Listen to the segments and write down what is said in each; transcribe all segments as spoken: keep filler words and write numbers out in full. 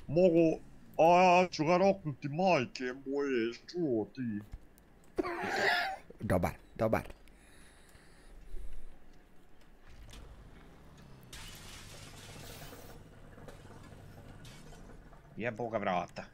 Mogu, a ja ću ga roknuti majke moje, čuo ti. Dobar, dobar. Jebo ga vrata.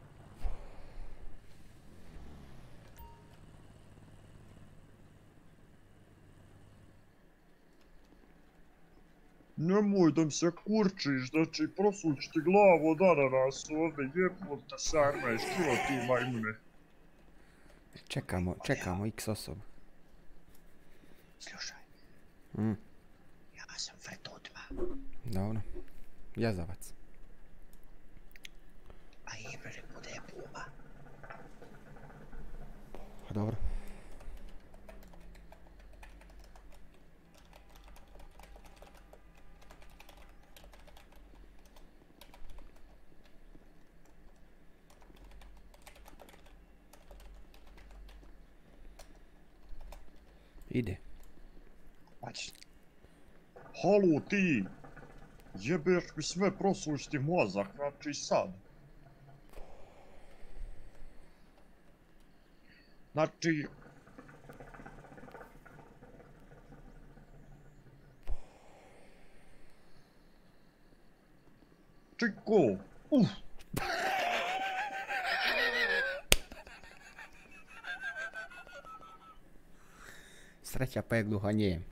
Nemoj da mi se kurčiš, znači prosuć ti glavu od ananas ovdje, jebota sarma, što ti majmune? Čekamo, čekamo X osobu. Slušaj, Mm, ja sam Fretutma, dobro. Jazavac. a Ibri bude Puma. Dobro. Ide. Pači. Halo ti, jebeš mi sve prosuć ti mozak, znači sad. Znači... Čiko, uf! Sreća pa je gluhonjem.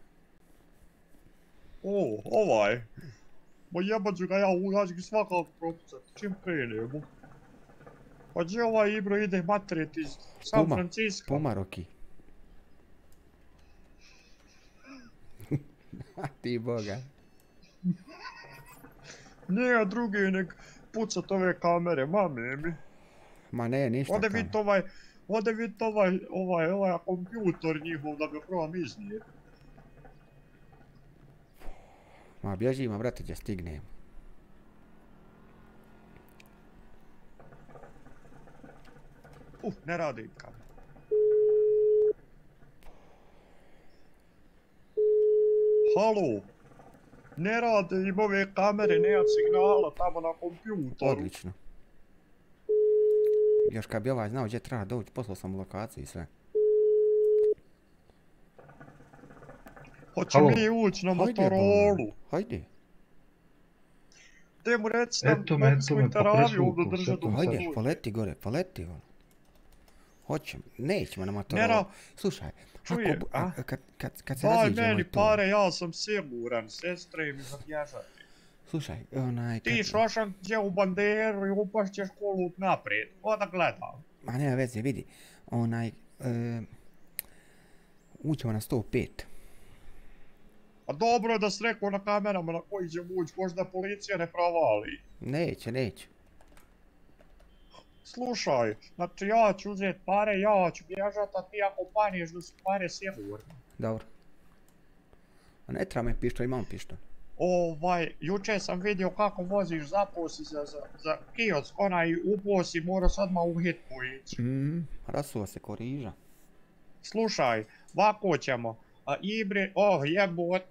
O, ovaj. Ma jebat ću ga ja, ja ću ga svakako propucat, čim krenemo. Pa gdje ovaj Ibro ide matret iz San Puma, Francisco? Puma Roki. A ti boga. Nije drugi nek pucat ove kamere, mame mi. Ma ne, ništa Ode tamo. vidit ovaj, ode vidit ovaj, ovaj, ovaj kompjutor njihov da ga probam iznije. Ma bježimo, brate, gdje stignem. Uf, ne radi kamera. Halo, ne rade im ove kamere, nema signala tamo na kompjutoru. Odlično. Još kad bi ovaj znao gdje treba doći, poslao sam u lokaciju i sve. Hoće mi ući na Motorolu. Hajde. Te mu reci nam Eto me, da eto mi me, pa teraviju presvukao, ovdje drže eto dok me se sad. Hajde, dođe. poleti gore, poleti ono. Hoćemo, nećemo na Motorola. Nera, Slušaj, čuje, ako, a? a, kad, kad, kad se Daj raziđemo meni i to. pare, ja sam siguran, sestre mi zabježati. Slušaj, onaj... Ti kad- šošan gdje u banderu i upašćeš kolup naprijed, o da gledam. Ma nema veze, vidi. Onaj... E, ućemo na sto pet. A dobro je da si rekao na kamerama na koji ćemo ući, možda policija ne provali. Neće, neće. Slušaj, znači ja ću uzet pare, ja ću bježat, a ti ako paniješ da su pare sigurno. Dobro. A ne treba me pištolj, imam pištolj. Ovaj, juče sam vidio kako voziš zaposi za, za, za kiosk, onaj uposi mora sad odmah u hitku ići. Mm, rasuo se ko riža. Slušaj, ovako ćemo, a Ibri, oh jebot.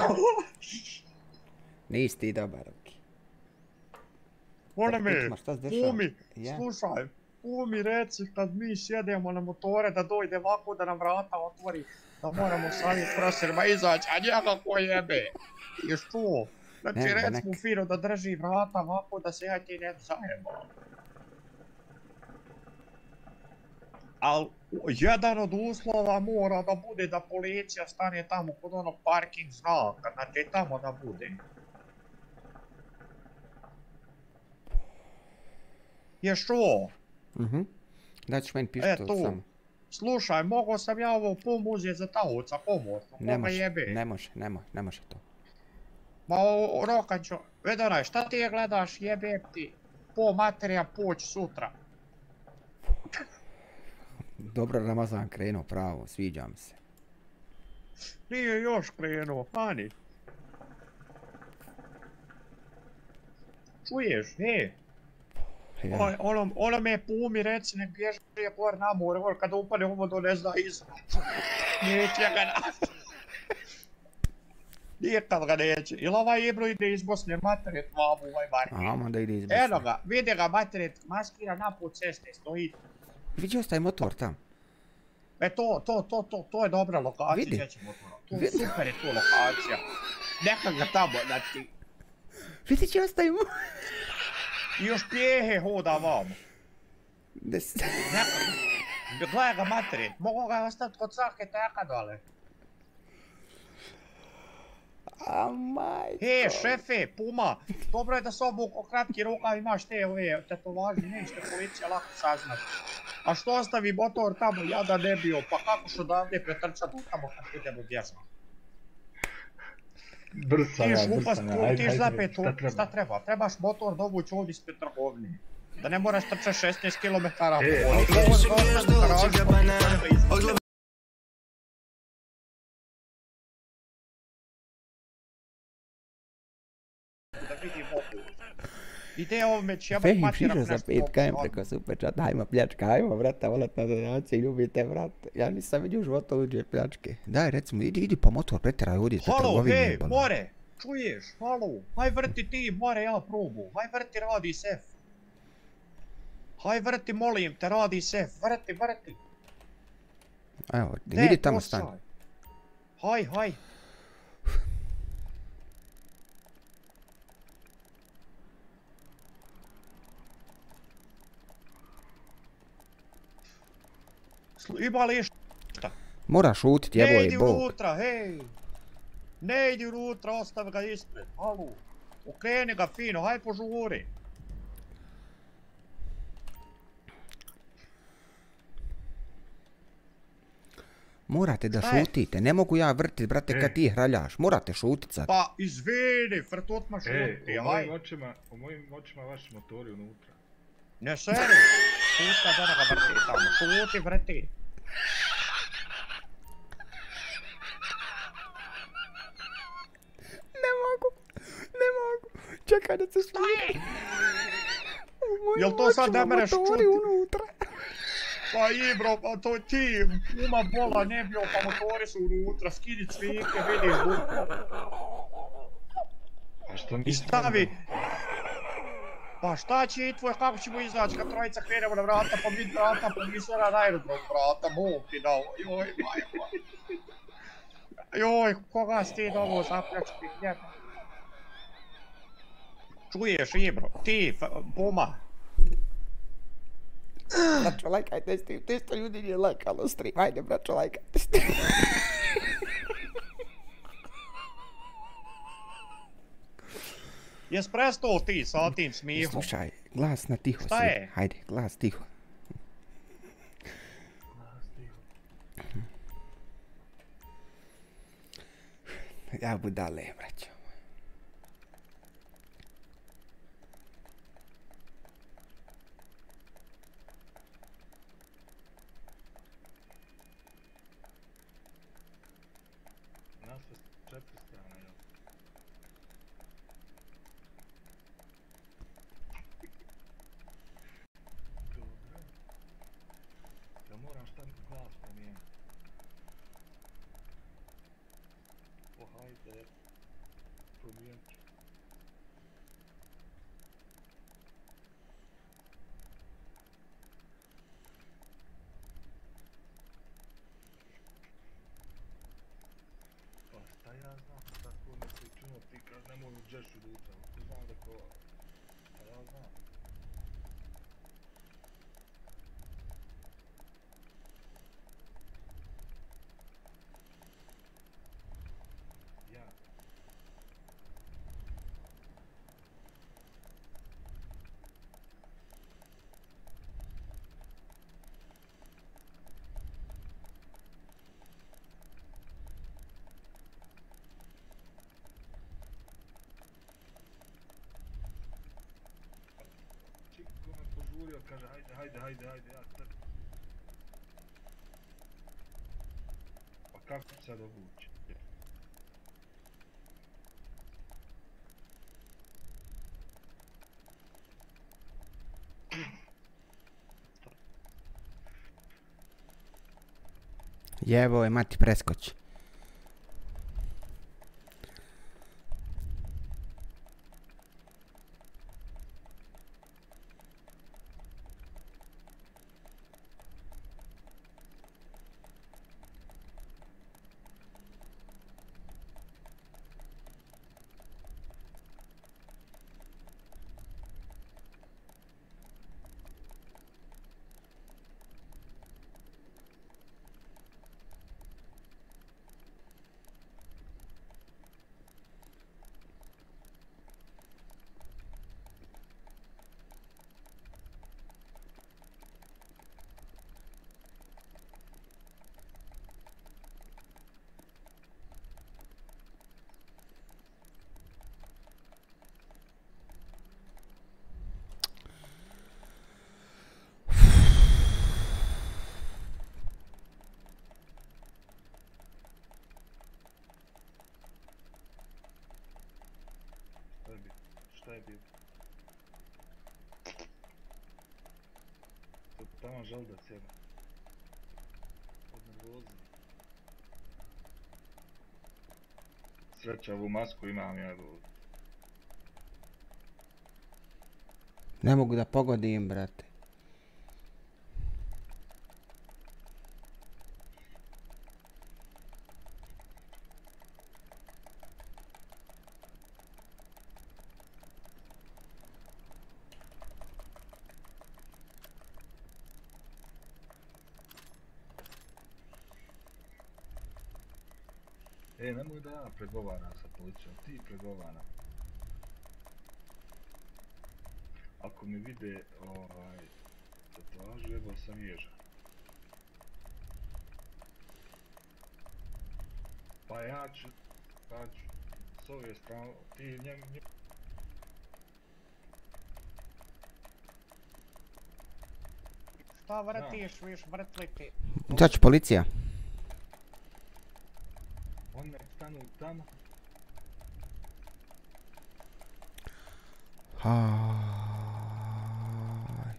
Nisi ti dobar, ok. Ona Sad me, pićemo šta se dešava. Pumi, Ja. slušaj, Pumi reci kad mi sjedemo na motore da dojde ovako da nam vrata otvori, da moramo samim prostorima izaći, a njega ko jebe. I što? Znači Ne, rec nek- mu Firo da drži vrata ovako da se ja ti ne zajebam. Al, jedan od uslova mora da bude da policija stane tamo kod onog parking znaka, znači tamo da bude. Je što? Mhm. Daćeš meni E pištolj tu. samo. Slušaj, mogao sam ja ovo pum uzeti za taoca pomorno, Ne koga može, jebe. ne može, ne može, ne može to. Ma o, rokan ću, vedonaj, šta ti je gledaš, jebem ti, po materija poć sutra. Dobro, Ramazan krenuo pravo, sviđa mi se. Nije još krenuo, ani. Čuješ, he? Ja. Oj, ono, ono me Pumi reci, nek bježe gore na more, gore kada upade u vodu ne zna izaći. Neće ga naći. Nikad ga neće. Ili ovaj Ibro ide iz Bosne materijet mamu ovaj Marki. A, da ide iz Bosne. Eno ga, vidi ga materijet, maskira naput ceste, stoji. Vidi ostaje motor tam. E to, to, to, to, to je dobra lokacija. Vidi. Gdje će motora. To je super je tu lokacija. Neka ga tamo, znači. Vidi će ostaje motor. I još pjehe hoda vamo. Des... Neka, gledaj ga materijet, mogu ga ostaviti kod svake teka dole. A majko. He, šefe, Puma, dobro je da se obuko kratki rukav, imaš te ove tetovaže, nećete policija lako saznat. A što ostavi motor tamo, ja da ne bio, pa kako što odavde pretrčat tamo kad idemo vježba? Brz sam Ti ja, brz šlupa sam ja, skru, ajde, ti ajde, zapet, šta treba? šta treba? Trebaš motor dovući ovdje ispred trgovine. Da ne moraš trčati šesnaest kilometara po E, voli. ok. Ovo je dosta u garažu, pa ti treba izvući. Da vidim ovu. Ide ovome će jebati Fehim matera šišao za pet kilometara preko Superčata, ajmo pljačka, ajmo vrata, volat na donaciji, ljubite vrata. Ja nisam vidio u životu uđe pljačke. Daj recimo, idi, idi pa motor preteraj ovdje te Halo, trgovine. hej, jebalo. more, čuješ, halo, haj vrti ti, more, ja probu, haj vrti, radi sef. Haj vrti, molim te, radi sef, vrti, vrti. Evo, Ne, vidi tamo posaj. stan. Haj, haj. Slu- Ima li šta? Moraš šutit, Ne jeboj idi bog. unutra, hej! Ne idi unutra, ostavi ga ispred, halo! Okreni ga fino, haj požuri! Morate da Šta je? šutite, ne mogu ja vrtit, brate, kad E. ti hraljaš. Morate šutit sad. Pa izvini, frtot ma E, šuti, u haj! mojim očima, u mojim očima vaši motori unutra. Ne seri! Šutka da ga vrti tamo, šuti vrti! Ne mogu, ne mogu. Čekaj da se smije. Jel to sad ne mereš čuti? unutra. Pa Ibro, pa to ti, uma bola ne bio, pa motori su unutra, skidi cvike, vidiš buku. A što I nisi stavi... Pa šta će i tvoj, kako ćemo izaći kad trojica krenemo na vrata, pa vid vrata, pa nisu na aerodrom vrata, Bog ti dao, joj, majko. Joj, koga si ti dao zapljački, njega? Čuješ, Ibro, ti, F- Puma, Braćo, lajkajte stream, testa ljudi nije lajkalo stream. Ajde, braćo, lajkajte stream. jes prestao ti sa tim smijehom? Slušaj, glas na tiho Šta si. je? Hajde, glas tiho. Ja budale, braćo. Nas je četiri strana, jel? Dobro. Ja moram šta glas promijeniti. O, hajde. Promijenit ću. Pa šta ja znam, tako mi se čuno ti kad nemoj u džešu luta, ko znam da ko... Šta ja znam? Ja. Čiko me požurio, kaže hajde, hajde, hajde, hajde, ja trk. Pa kako ću sad obući? Jevo je, mati, preskoči. Sad tamo žel da sjeda. Od nervoze. Sreća, ovu masku imam ja ovdje. Ne mogu da pogodim, brate. E, nemoj da ja pregovaram sa policijom, ti pregovara. Ako mi vide, ovaj, tatuažu, jebao sam ježa. Pa ja ću, ja ću, s ove strane, ti njemu, njemu. Šta vrtiš, viš vrtliti? Sad će policija. On nek stanu tamo. Aj.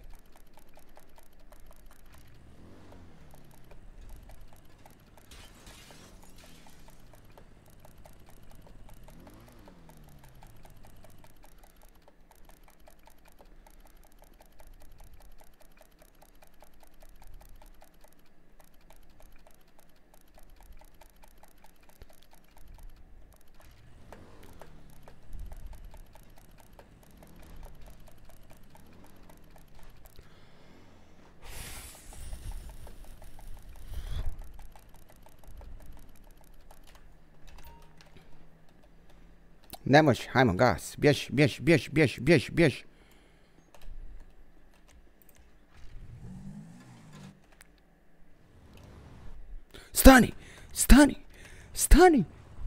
Ne može, hajmo, gas, bježi, bježi, bježi, bježi, bježi, bježi. Stani, stani, stani.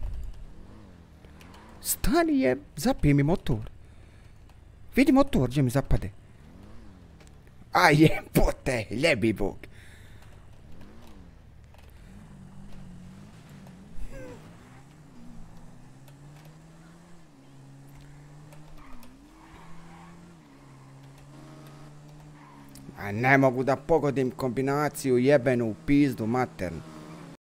Stani je, zapije mi motor. Vidi motor gdje mi zapade. A jebote, ljebi Bog. A ne mogu da pogodim kombinaciju jebenu u pizdu maternu.